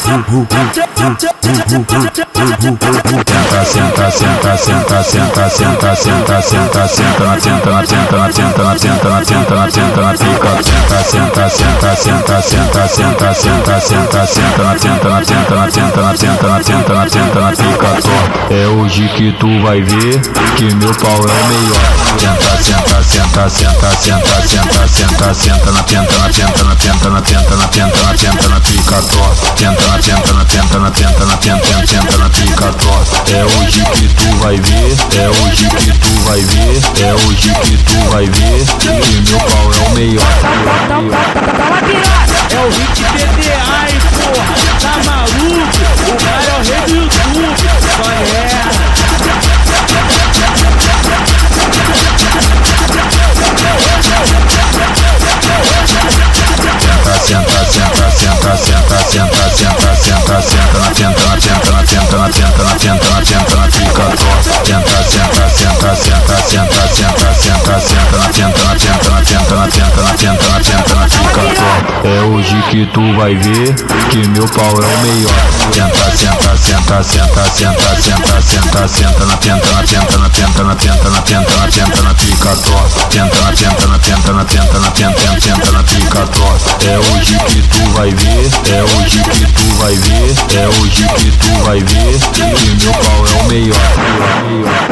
Senta, senta, senta, senta, senta, senta, senta, senta na senta na senta na senta na senta na senta na senta na pica. Senta, senta, senta, senta, senta, senta, senta, senta na senta na senta na senta na senta na senta na senta na pica. É hoje que tu vai ver que meu pau é o melhor. Senta, senta, senta, senta, senta, senta, senta, senta na senta na senta na senta na senta na senta na senta na pica. Senta na senta na senta na senta na senta senta na pica. É hoje que tu vai ver, é hoje que tu vai ver, é hoje que tu vai ver que meu pau é o melhor. É o hit PDA, hein, porra, tá maluco? O cara é o rei do YouTube, só é. Senta, senta, senta, senta, senta, senta, senta, senta na senta na senta na senta na senta na senta na senta na pica. Senta, senta, senta, senta, senta, senta, senta, senta na senta na senta na senta na senta na senta na senta na pica. É hoje que tu vai ver que meu pau é o melhor. Senta, senta, senta, senta, senta, senta, senta, senta na senta na senta na senta na senta na senta na senta na pica. Senta na senta na senta na senta na senta senta na pica. É hoje que tu vai ver, é hoje que tu vai ver, é hoje que tu vai ver que meu pau é o melhor.